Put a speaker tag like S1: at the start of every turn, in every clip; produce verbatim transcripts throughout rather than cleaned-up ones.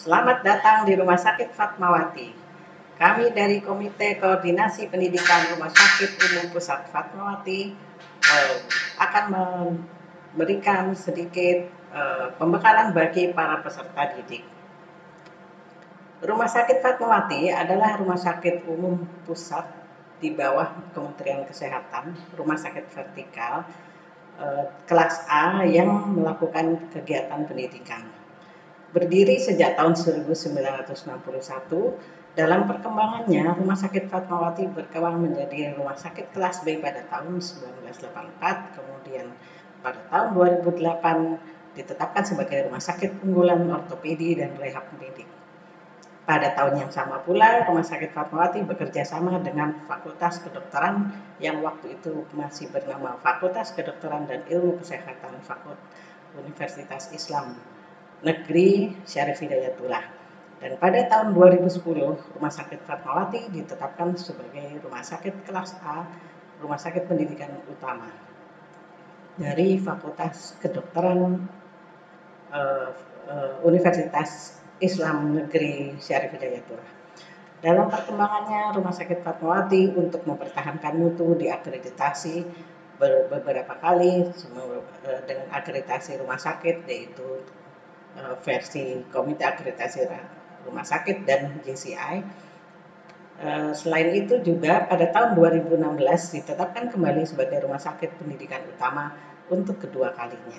S1: Selamat datang di Rumah Sakit Fatmawati. Kami dari Komite Koordinasi Pendidikan Rumah Sakit Umum Pusat Fatmawati eh, akan memberikan sedikit eh, pembekalan bagi para peserta didik. Rumah Sakit Fatmawati adalah rumah sakit umum pusat di bawah Kementerian Kesehatan, rumah sakit vertikal eh, kelas A yang melakukan kegiatan pendidikan. Berdiri sejak tahun seribu sembilan ratus enam puluh satu, dalam perkembangannya Rumah Sakit Fatmawati berkembang menjadi Rumah Sakit kelas B pada tahun seribu sembilan ratus delapan puluh empat, kemudian pada tahun dua ribu delapan ditetapkan sebagai Rumah Sakit Unggulan Ortopedi dan Rehab Medik. Pada tahun yang sama pula, Rumah Sakit Fatmawati bekerja sama dengan Fakultas Kedokteran yang waktu itu masih bernama Fakultas Kedokteran dan Ilmu Kesehatan Fakultas Universitas Islam Negeri Syarif Hidayatullah. Dan pada tahun dua ribu sepuluh, Rumah Sakit Fatmawati ditetapkan sebagai Rumah Sakit kelas A, Rumah Sakit Pendidikan Utama dari Fakultas Kedokteran uh, uh, Universitas Islam Negeri Syarif Hidayatullah. Dalam perkembangannya, Rumah Sakit Fatmawati untuk mempertahankan mutu diakreditasi beberapa kali dengan akreditasi rumah sakit, yaitu versi Komite Akreditasi Rumah Sakit dan J C I. Selain itu juga pada tahun dua ribu enam belas ditetapkan kembali sebagai Rumah Sakit Pendidikan Utama untuk kedua kalinya.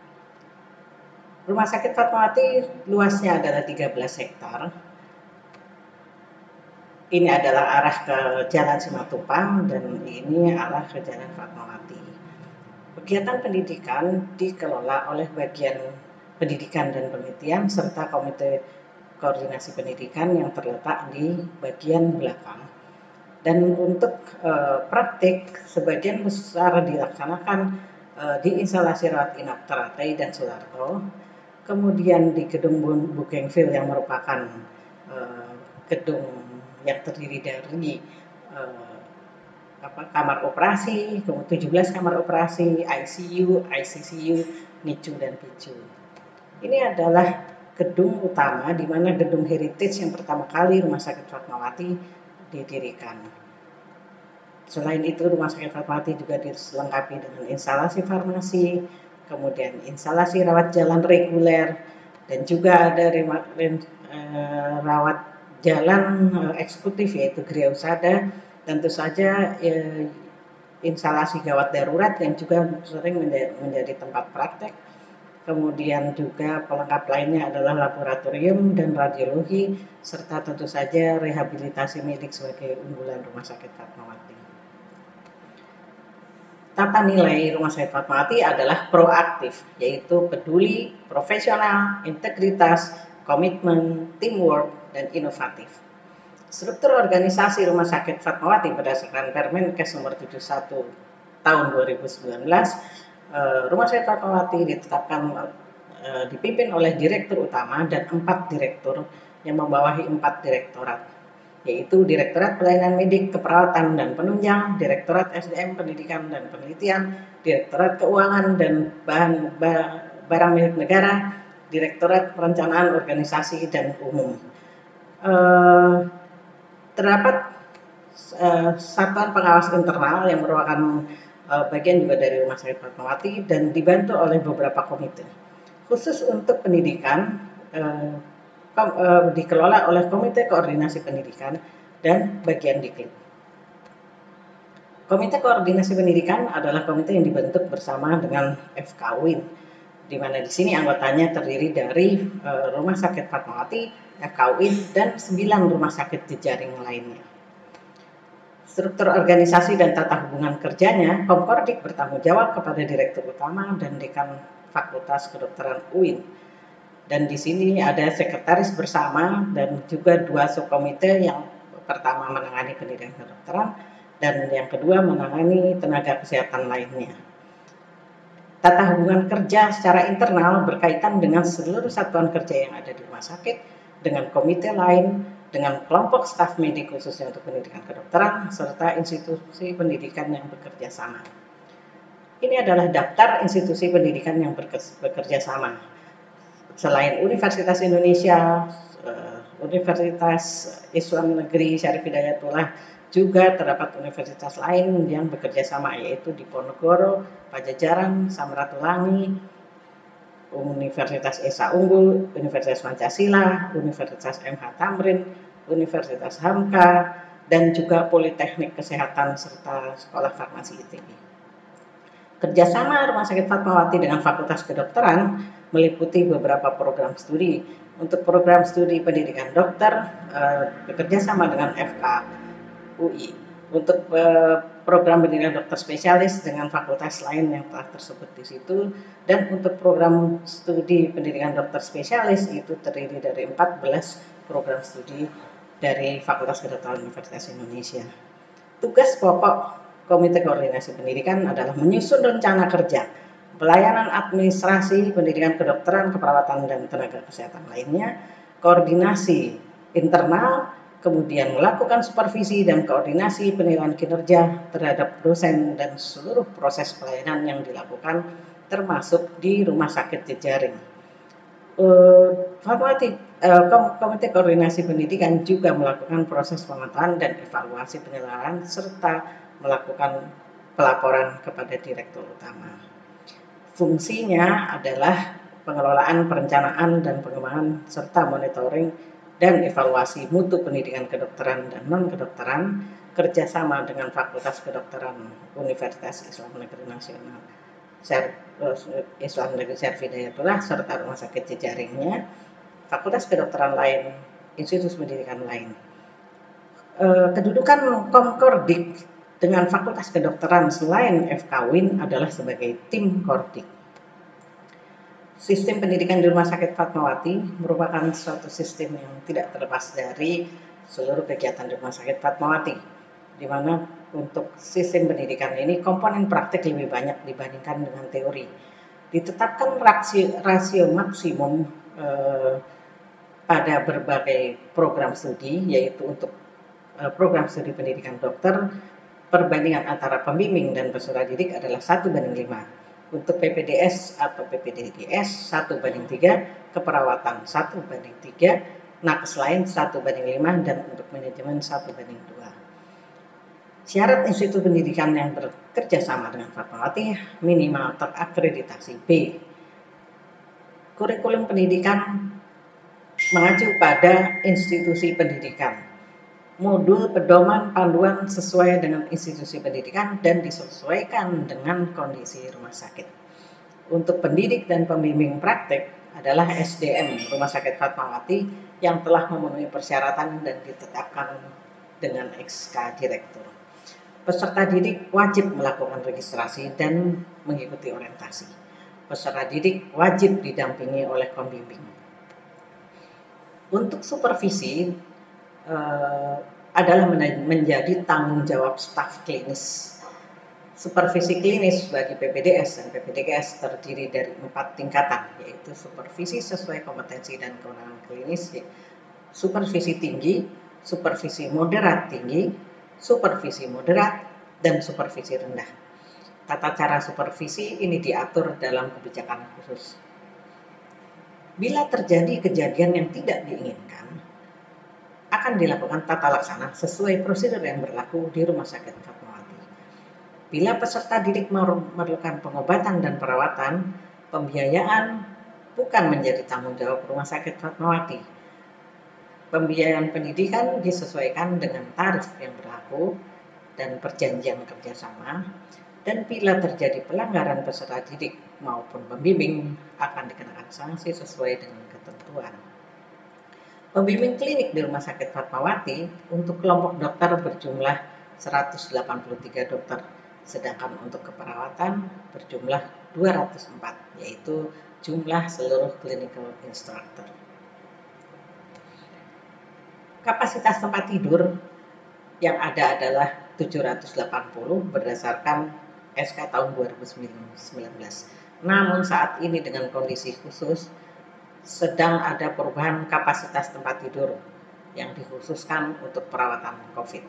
S1: Rumah Sakit Fatmawati luasnya adalah tiga belas hektar. Ini adalah arah ke Jalan Simatupang dan ini arah ke Jalan Fatmawati. Kegiatan pendidikan dikelola oleh bagian pendidikan dan penelitian serta Komite Koordinasi Pendidikan yang terletak di bagian belakang. Dan untuk eh, praktik sebagian besar dilaksanakan eh, di instalasi rawat inap Teratai dan Soeharto, kemudian di gedung Bougainville yang merupakan eh, gedung yang terdiri dari eh, apa, kamar operasi, kemudian tujuh belas kamar operasi, I C U, I C C U, N I C U dan P I C U. Ini adalah gedung utama di mana gedung heritage yang pertama kali Rumah Sakit Fatmawati didirikan. Selain itu, Rumah Sakit Fatmawati juga dilengkapi dengan instalasi farmasi, kemudian instalasi rawat jalan reguler, dan juga ada rawat jalan eksekutif yaitu Gria Usada. Tentu saja eh, instalasi gawat darurat yang juga sering menjadi, menjadi tempat praktek. Kemudian juga pelengkap lainnya adalah laboratorium dan radiologi, serta tentu saja rehabilitasi medik sebagai unggulan Rumah Sakit Fatmawati. Tata nilai Rumah Sakit Fatmawati adalah proaktif, yaitu peduli, profesional, integritas, komitmen, teamwork, dan inovatif. Struktur organisasi Rumah Sakit Fatmawati berdasarkan Permenkes nomor tujuh puluh satu tahun dua ribu sembilan belas, Rumah Sakit Fatmawati ditetapkan dipimpin oleh direktur utama dan empat direktur yang membawahi empat direktorat, yaitu Direktorat Pelayanan Medik, Keperawatan dan Penunjang, Direktorat S D M Pendidikan dan Penelitian, Direktorat Keuangan dan Bahan Barang Milik Negara, Direktorat Perencanaan Organisasi dan Umum. Uh, terdapat uh, Satuan Pengawas Internal yang merupakan uh, bagian juga dari Rumah Sakit Fatmawati dan dibantu oleh beberapa komite. Khusus untuk pendidikan uh, kom, uh, dikelola oleh Komite Koordinasi Pendidikan dan bagian diklik. Komite Koordinasi Pendidikan adalah komite yang dibentuk bersama dengan F K U I N, di mana di sini anggotanya terdiri dari uh, Rumah Sakit Fatmawati, F K U I N, dan sembilan rumah sakit jejaring lainnya. Struktur organisasi dan tata hubungan kerjanya, Komkordik bertanggung jawab kepada Direktur Utama dan Dekan Fakultas Kedokteran U I N. Dan di sini ada sekretaris bersama dan juga dua subkomite, yang pertama menangani pendidikan kedokteran dan yang kedua menangani tenaga kesehatan lainnya. Tata hubungan kerja secara internal berkaitan dengan seluruh satuan kerja yang ada di rumah sakit, dengan komite lain, dengan kelompok staf medik khususnya untuk pendidikan kedokteran, serta institusi pendidikan yang bekerja sama. Ini adalah daftar institusi pendidikan yang bekerja sama. selain Universitas Indonesia, Universitas Islam Negeri Syarif Hidayatullah, juga terdapat universitas lain yang bekerja sama, yaitu Diponegoro, Pajajaran, Samratulangi, Universitas Esa Unggul, Universitas Pancasila, Universitas M H Tamrin, Universitas Hamka, dan juga Politeknik Kesehatan serta Sekolah Farmasi I T B. Kerjasama Rumah Sakit Fatmawati dengan Fakultas Kedokteran meliputi beberapa program studi. Untuk program studi pendidikan dokter, eh, bekerja sama dengan F K U I. Untuk eh, program pendidikan dokter spesialis dengan fakultas lain yang telah tersebut di situ. Dan untuk program studi pendidikan dokter spesialis itu terdiri dari empat belas program studi dari Fakultas Kedokteran Universitas Indonesia. Tugas pokok Komite Koordinasi Pendidikan adalah menyusun rencana kerja, pelayanan administrasi, pendidikan kedokteran, keperawatan, dan tenaga kesehatan lainnya, koordinasi internal, kemudian melakukan supervisi dan koordinasi penilaian kinerja terhadap dosen dan seluruh proses pelayanan yang dilakukan, termasuk di Rumah Sakit Jejaring. Uh, Komite Koordinasi Pendidikan juga melakukan proses pemantauan dan evaluasi penilaian serta melakukan pelaporan kepada Direktur Utama. Fungsinya adalah pengelolaan, perencanaan, dan pengembangan serta monitoring dan evaluasi mutu pendidikan kedokteran dan non-kedokteran, kerjasama dengan Fakultas Kedokteran Universitas Islam Negeri Nasional Islam Negeri Syarif Hidayatullah serta Rumah Sakit Jejaringnya, Fakultas Kedokteran lain, institusi pendidikan lain. Kedudukan Komkordik dengan Fakultas Kedokteran selain F K U I N adalah sebagai tim Kordik. Sistem pendidikan di Rumah Sakit Fatmawati merupakan suatu sistem yang tidak terlepas dari seluruh kegiatan di Rumah Sakit Fatmawati, di mana untuk sistem pendidikan ini komponen praktik lebih banyak dibandingkan dengan teori. Ditetapkan rasio, rasio maksimum eh, pada berbagai program studi, yaitu untuk eh, program studi pendidikan dokter, perbandingan antara pembimbing dan peserta didik adalah satu banding lima. Untuk P P D S atau P P D G S satu banding tiga, keperawatan satu banding tiga, nakes lain satu banding lima, dan untuk manajemen satu banding dua. Syarat institut pendidikan yang bekerja sama dengan Fatmawati minimal terakreditasi B. Kurikulum pendidikan mengacu pada institusi pendidikan. Modul pedoman panduan sesuai dengan institusi pendidikan dan disesuaikan dengan kondisi rumah sakit. Untuk pendidik dan pembimbing praktek adalah S D M Rumah Sakit Fatmawati yang telah memenuhi persyaratan dan ditetapkan dengan S K Direktur. Peserta didik wajib melakukan registrasi dan mengikuti orientasi. Peserta didik wajib didampingi oleh pembimbing. Untuk supervisi eh, adalah menjadi tanggung jawab staf klinis. Supervisi klinis bagi P P D S dan P P D G S terdiri dari empat tingkatan, yaitu supervisi sesuai kompetensi dan kewenangan klinis, supervisi tinggi, supervisi moderat tinggi, supervisi moderat, dan supervisi rendah. Tata cara supervisi ini diatur dalam kebijakan khusus. Bila terjadi kejadian yang tidak diinginkan, akan dilakukan tata laksana sesuai prosedur yang berlaku di Rumah Sakit Fatmawati. Bila peserta didik memerlukan pengobatan dan perawatan, pembiayaan bukan menjadi tanggung jawab Rumah Sakit Fatmawati. Pembiayaan pendidikan disesuaikan dengan tarif yang berlaku dan perjanjian kerjasama, dan bila terjadi pelanggaran peserta didik maupun pembimbing akan dikenakan sanksi sesuai dengan ketentuan. Pembimbing klinik di Rumah Sakit Fatmawati untuk kelompok dokter berjumlah seratus delapan puluh tiga dokter, sedangkan untuk keperawatan berjumlah dua ratus empat, yaitu jumlah seluruh clinical instructor. Kapasitas tempat tidur yang ada adalah tujuh ratus delapan puluh berdasarkan S K tahun dua ribu sembilan belas. Namun saat ini dengan kondisi khusus sedang ada perubahan kapasitas tempat tidur yang dikhususkan untuk perawatan COVID.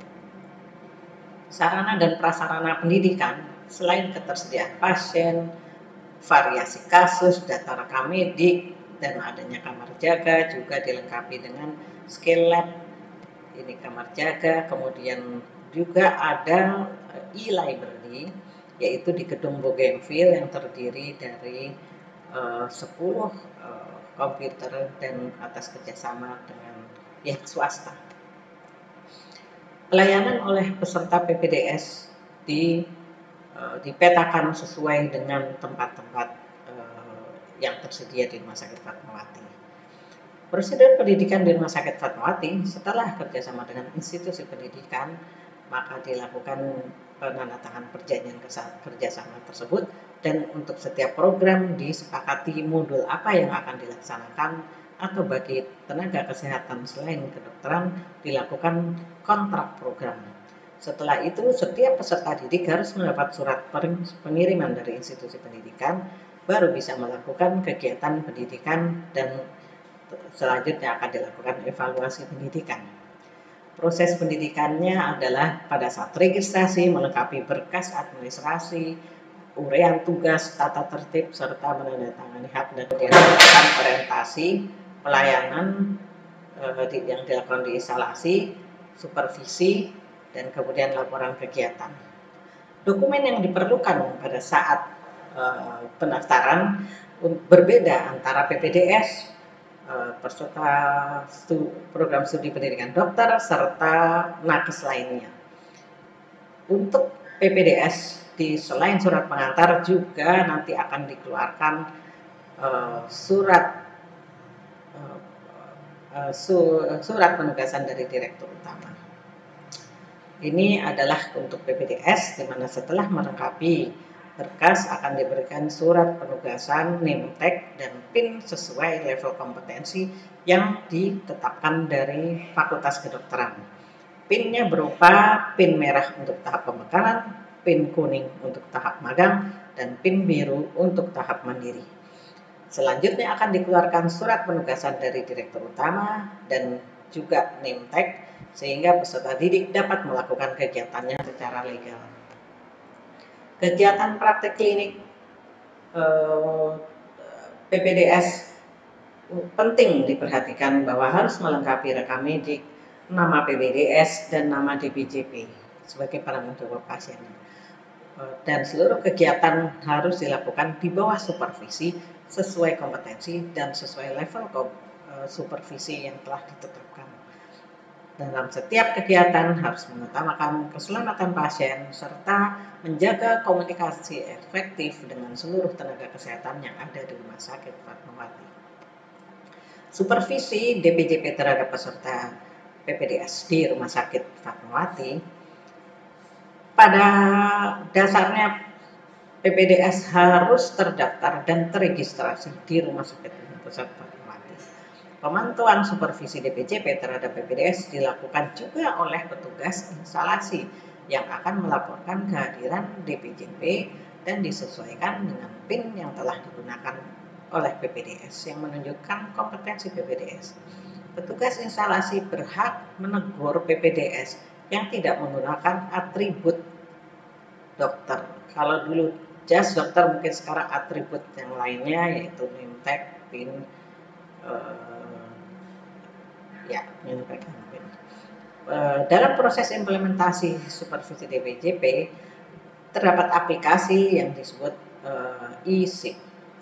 S1: Sarana dan prasarana pendidikan selain ketersediaan pasien, variasi kasus, data rekam medik, dan adanya kamar jaga, juga dilengkapi dengan skill lab. Ini kamar jaga, kemudian juga ada e-library, yaitu di gedung Bougainville yang terdiri dari uh, sepuluh uh, komputer dan atas kerjasama dengan pihak swasta. Pelayanan oleh peserta P P D S di, uh, dipetakan sesuai dengan tempat-tempat uh, yang tersedia di Rumah Sakit Fatmawati. Prosedur pendidikan di Rumah Sakit Fatmawati setelah kerjasama dengan institusi pendidikan, maka dilakukan penandatangan perjanjian kerjasama tersebut, dan untuk setiap program disepakati modul apa yang akan dilaksanakan, atau bagi tenaga kesehatan selain kedokteran dilakukan kontrak program. Setelah itu setiap peserta didik harus mendapat surat pengiriman dari institusi pendidikan, baru bisa melakukan kegiatan pendidikan, dan selanjutnya akan dilakukan evaluasi pendidikan. Proses pendidikannya adalah pada saat registrasi melengkapi berkas administrasi, urean tugas, tata tertib, serta menandatangani hak, dan dilakukan orientasi pelayanan eh, yang dilakukan di instalasi, supervisi, dan kemudian laporan kegiatan. Dokumen yang diperlukan pada saat eh, pendaftaran berbeda antara P P D S, peserta program studi pendidikan dokter, serta nakes lainnya. Untuk P P D S, di selain surat pengantar juga nanti akan dikeluarkan uh, surat uh, uh, su, surat penugasan dari direktur utama. Ini adalah untuk P P D S, di mana setelah melengkapi berkas akan diberikan surat penugasan, name tag, dan PIN sesuai level kompetensi yang ditetapkan dari Fakultas Kedokteran. PIN-nya berupa PIN merah untuk tahap pembekalan, PIN kuning untuk tahap magang, dan PIN biru untuk tahap mandiri. Selanjutnya akan dikeluarkan surat penugasan dari Direktur Utama dan juga name tag, sehingga peserta didik dapat melakukan kegiatannya secara legal. Kegiatan praktek klinik eh, P P D S penting diperhatikan bahwa harus melengkapi rekam medik, nama P P D S, dan nama D P J P sebagai penanggung jawab pasien. Dan seluruh kegiatan harus dilakukan di bawah supervisi sesuai kompetensi dan sesuai level supervisi yang telah ditetapkan. Dalam setiap kegiatan harus mengutamakan keselamatan pasien serta menjaga komunikasi efektif dengan seluruh tenaga kesehatan yang ada di Rumah Sakit Fatmawati. Supervisi D P J P terhadap peserta P P D S di Rumah Sakit Fatmawati, pada dasarnya P P D S harus terdaftar dan teregistrasi di Rumah Sakit Pusat Fatmawati. Pemantauan supervisi D P J P terhadap P P D S dilakukan juga oleh petugas instalasi yang akan melaporkan kehadiran D P J P dan disesuaikan dengan PIN yang telah digunakan oleh P P D S yang menunjukkan kompetensi P P D S. Petugas instalasi berhak menegur P P D S yang tidak menggunakan atribut dokter. Kalau dulu jas dokter, mungkin sekarang atribut yang lainnya yaitu name tag, PIN, uh, ya, menyampaikan PIN. Uh, dalam proses implementasi supervisi D P J P terdapat aplikasi yang disebut uh, e-sip.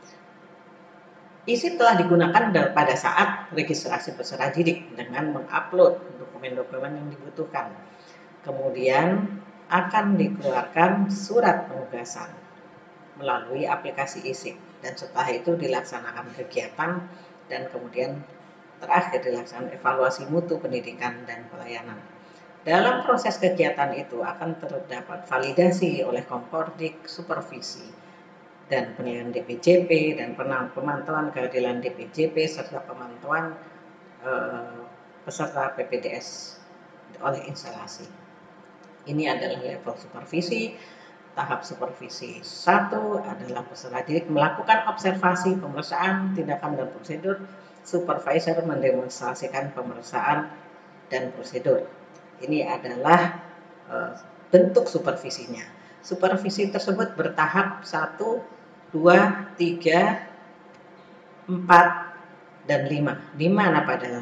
S1: E-sip telah digunakan pada saat registrasi peserta didik dengan mengupload dokumen-dokumen yang dibutuhkan. Kemudian akan dikeluarkan surat penugasan melalui aplikasi e-sip, dan setelah itu dilaksanakan kegiatan, dan kemudian terakhir dilaksanakan evaluasi mutu pendidikan dan pelayanan. Dalam proses kegiatan itu akan terdapat validasi oleh Kompordik, supervisi dan penilaian D P J P, dan pemantauan keadilan D P J P serta pemantauan eh, peserta P P D S oleh instalasi. Ini adalah level supervisi. Tahap supervisi satu adalah peserta didik melakukan observasi, pemeriksaan, tindakan, dan prosedur. Supervisor mendemonstrasikan pemeriksaan dan prosedur. Ini adalah uh, bentuk supervisinya. Supervisi tersebut bertahap satu, dua, tiga, empat, dan lima. Di mana pada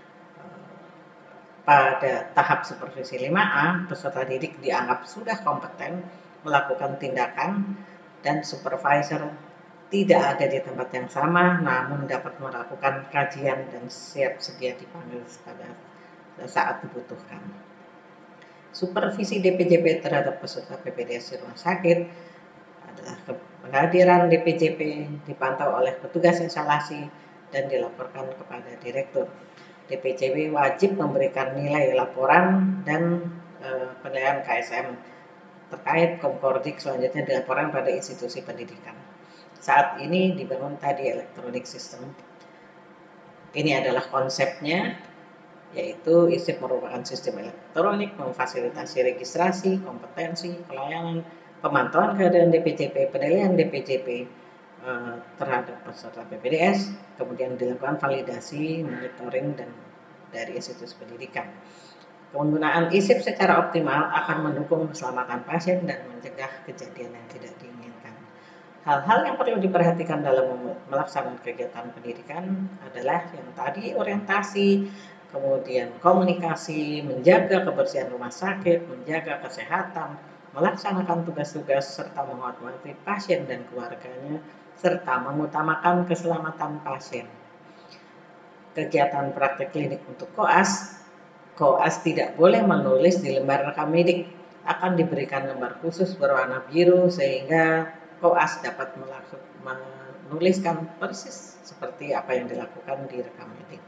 S1: pada tahap supervisi lima A, peserta didik dianggap sudah kompeten melakukan tindakan dan supervisor tidak ada di tempat yang sama, namun dapat melakukan kajian dan siap sedia dipanggil pada saat dibutuhkan. Supervisi D P J P terhadap peserta P P D S di rumah sakit adalah kehadiran D P J P dipantau oleh petugas instalasi dan dilaporkan kepada direktur. D P J P wajib memberikan nilai laporan dan e, penilaian K S M terkait Komkordik selanjutnya dilaporkan pada institusi pendidikan. Saat ini dibangun tadi elektronik sistem. Ini adalah konsepnya, yaitu I S I P merupakan sistem elektronik memfasilitasi registrasi, kompetensi, pelayanan, pemantauan keadaan D P J P, penilaian D P J P terhadap peserta P P D S, kemudian dilakukan validasi, monitoring dan dari institusi pendidikan. Penggunaan I S I P secara optimal akan mendukung keselamatan pasien dan mencegah kejadian yang tidak diinginkan. Hal-hal yang perlu diperhatikan dalam melaksanakan kegiatan pendidikan adalah yang tadi orientasi, kemudian komunikasi, menjaga kebersihan rumah sakit, menjaga kesehatan, melaksanakan tugas-tugas serta menghormati pasien dan keluarganya, serta mengutamakan keselamatan pasien. Kegiatan praktek klinik untuk koas, koas tidak boleh menulis di lembar rekam medik, akan diberikan lembar khusus berwarna biru sehingga koas dapat menuliskan persis seperti apa yang dilakukan di rekam medik.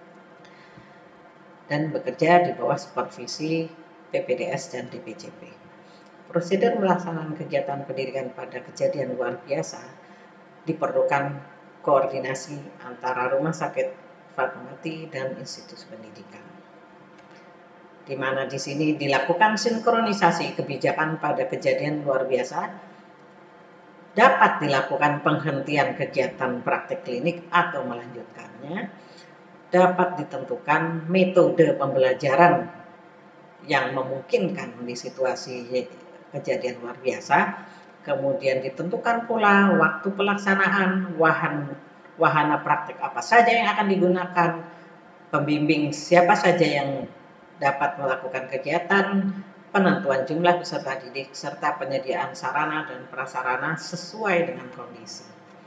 S1: Dan bekerja di bawah supervisi P P D S dan D P J P. Prosedur melaksanakan kegiatan pendidikan pada kejadian luar biasa diperlukan koordinasi antara rumah sakit Fatmawati dan institusi pendidikan, di mana di sini dilakukan sinkronisasi kebijakan pada kejadian luar biasa, dapat dilakukan penghentian kegiatan praktek klinik atau melanjutkannya, dapat ditentukan metode pembelajaran yang memungkinkan di situasi kejadian luar biasa, kemudian ditentukan pula waktu pelaksanaan, wahan, wahana praktek apa saja yang akan digunakan, pembimbing siapa saja yang dapat melakukan kegiatan, penentuan jumlah peserta didik, serta penyediaan sarana dan prasarana sesuai dengan kondisi.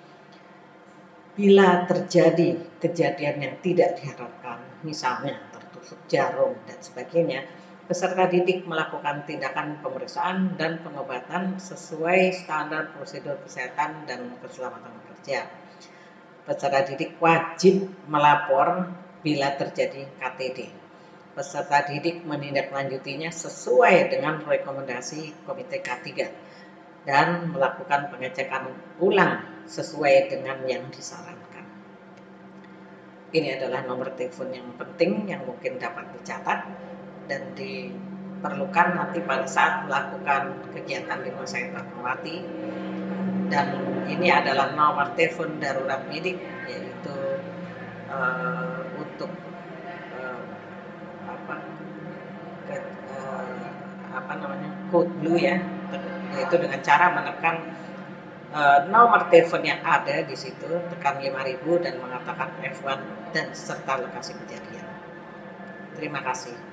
S1: Bila terjadi kejadian yang tidak diharapkan, misalnya tertusuk jarum dan sebagainya, peserta didik melakukan tindakan pemeriksaan dan pengobatan sesuai standar prosedur kesehatan dan keselamatan kerja. Peserta didik wajib melapor bila terjadi K T D. Peserta didik menindaklanjutinya sesuai dengan rekomendasi Komite K tiga dan melakukan pengecekan ulang sesuai dengan yang disarankan. Ini adalah nomor telepon yang penting yang mungkin dapat dicatat dan diperlukan nanti pada saat melakukan kegiatan di rumah sakit Fatmawati. Dan ini adalah nomor telepon darurat medik, yaitu uh, untuk uh, apa, ke, uh, apa namanya code blue ya, yaitu dengan cara menekan uh, nomor telepon yang ada di situ, tekan lima ribu dan mengatakan F satu dan serta lokasi kejadian. Terima kasih.